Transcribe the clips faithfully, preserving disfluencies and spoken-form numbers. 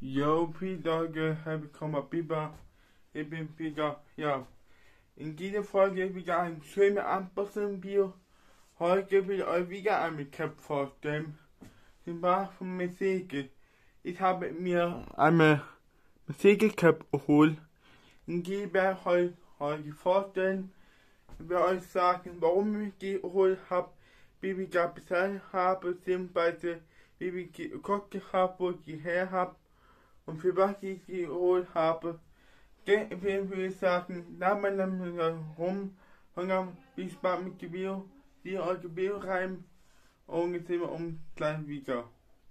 Yo, Peter, willkommen, Biber. Ich bin Peter. Ja, in dieser Folge wieder ein schönes Unboxing-Video. Heute will ich euch wieder ein Recap vorstellen. Sie war von Mercedes. Ich habe mir eine Mercedes Cap geholt. Und die werde ich euch heute vorstellen. Ich werde euch sagen, warum ich die geholt habe, wie ich die bezahlt habe, beziehungsweise wie ich die geguckt habe, wo ich die her habe. Und für was ich die geholt habe, ich würde sagen, da man dann rum, und dann viel Spaß mit dem Video, die euch das Video rein, und jetzt sind wir um gleich wieder.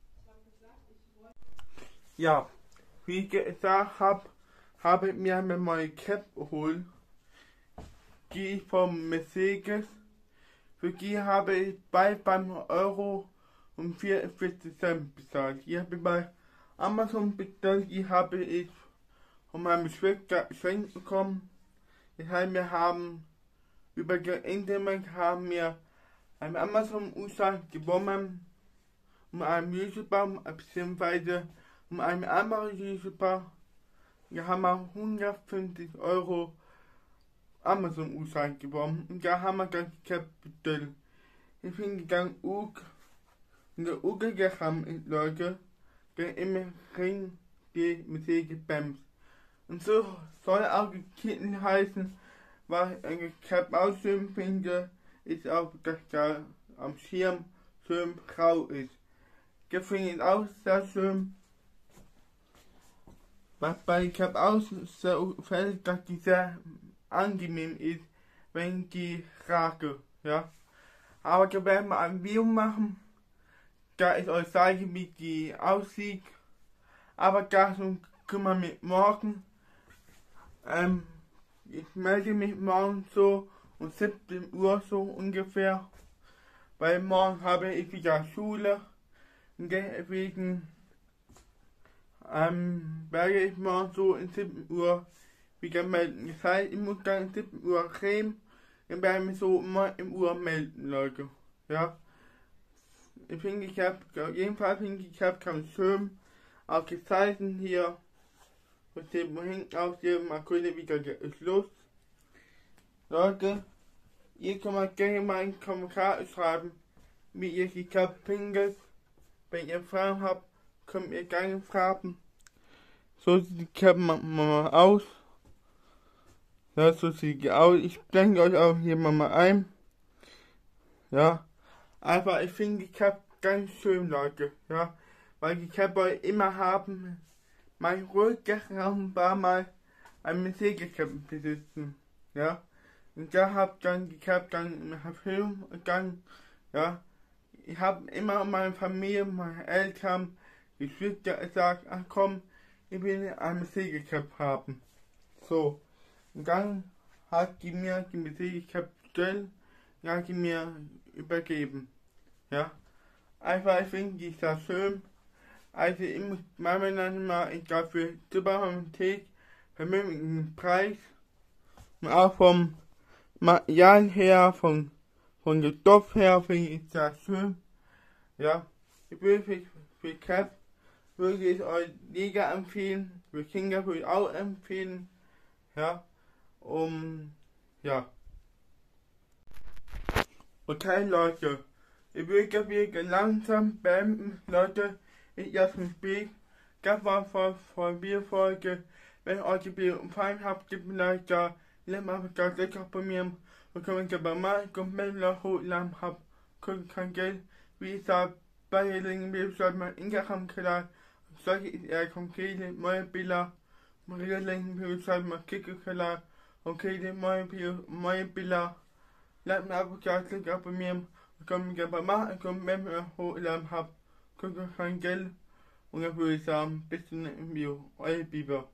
Ja, wie ich gesagt habe, habe ich mir eine neue Cap geholt, die ich vom Mercedes, für die habe ich bei beim Euro und vierundvierzig Cent bezahlt. Die habe ich bei Amazon bestellt, die habe ich von meinem Schwester geschenkt bekommen. Das heißt, wir haben über das Internet haben wir einen Amazon-Umschlag gewonnen, um einen Gemüsebaum, beziehungsweise um einen anderen Gemüsebaum. Da haben wir hundertfünfzig Euro Amazon-Umschlag gewonnen und da haben wir das Cap bestellt. Ich finde dann auch, in der Uge gekommen Leute, der immer Ring die Mercedes-Benz. Und so soll auch die Titel heißen, was ich Cap auch schön finde, ist auch, dass da am Schirm schön grau ist. Das finde ich auch sehr schön. Was bei Cap auch sehr gefällt, dass die sehr angenehm ist, wenn die rage, ja. Aber da werden wir ein Video machen, da ich euch zeige, wie die aussieht. Aber dazu kümmern wir morgen. Ähm, ich melde mich morgen so um siebzehn Uhr so ungefähr, weil morgen habe ich wieder Schule und deswegen ähm, werde ich morgen so um siebzehn Uhr wieder melden. Das heißt, ich muss dann um siebzehn Uhr reden, dann werde ich mich so immer im Uhr melden, Leute. Ja. Ich finde, ich habe, auf jeden Fall finde ich, ich habe ganz schön auch die Zeichen hier. Und dem hinten auf dem Markone wieder ist Schluss. Leute, ihr könnt mal gerne mal einen Kommentar schreiben, wie ihr die Cap findet. Wenn ihr Fragen habt, könnt ihr gerne fragen. So sieht die Cap mal aus. Ja, so sieht die aus. Ich blende euch auch hier mal ein. Ja, aber ich finde die Cap ganz schön, Leute. Ja, weil die Cap wollte ich immer haben. Mein Rückraum war mal ein Mercedes-Cap besitzen, ja. Und da hab dann die Cap dann im Film gegangen, ja. Ich habe immer meine Familie, meine Eltern, Geschwister gesagt, ach komm, ich will ein Mercedes-Cap haben. So, und dann hat die mir die Mercedes-Cap bestellt, und hat die mir übergeben, ja. Einfach, ich finde die sehr schön. Also ich muss meiner Meinung nach, ich dafür Superqualität, vernünftigen Preis und auch vom Material her, von, von der Stoff her finde ich sehr schön. Ja, ich würde für, für Cap würde ich euch Liga empfehlen, für Kinder würde ich auch empfehlen. Ja, um, ja. Okay Leute, ich würde wieder langsam beenden, Leute. Ich lasse mich spielen. Das war von, von der Folge. Wenn euch die Video gefallen hat, gebt mir ein Like da. Lasst mal das Like abonnieren. Und wenn ihr bei mir Kommentare hochladen habt, könnt kein Geld. Wie gesagt, bei den Linken sollte man in der Kanal. Solche ist eher konkrete neue Bilder. Bei den Linken sollte man Kicker-Kanal. Konkrete neue Bilder. Lasst mir einfach das Like abonnieren. Und wenn ihr bei mir Kommentare hochladen habt, könnt ihr kein Geld. Und dann würde ich sagen, bis zum nächsten Video. Euer Biber.